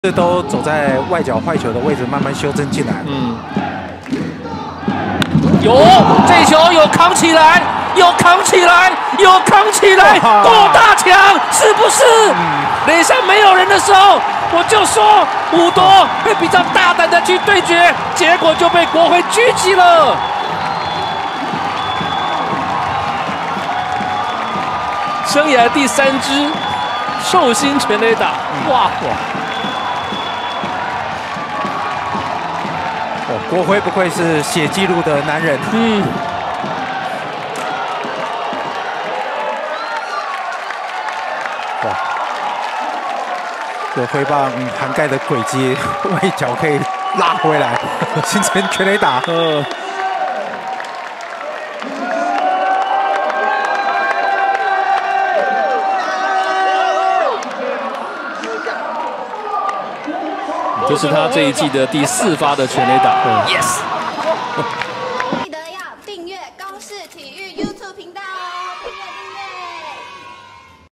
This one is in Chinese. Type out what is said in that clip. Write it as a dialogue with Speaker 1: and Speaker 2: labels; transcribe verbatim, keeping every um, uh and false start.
Speaker 1: 这都走在外角坏球的位置，慢慢修正进来。嗯，
Speaker 2: 有这球有扛起来，有扛起来，有扛起来，够大强是不是？垒上没有人的时候，我就说五夺会比较大胆的去对决，结果就被国辉狙击了。生涯第三支寿星全垒打，哇哇！
Speaker 1: 哦，国辉不愧是写记录的男人。嗯。哇，这挥棒涵盖的轨迹，外角可以拉回来，形成全垒打。嗯。
Speaker 2: 这是他这一季的第四发的全垒打。Yes。
Speaker 3: 记得要订阅公视体育 YouTube 频道。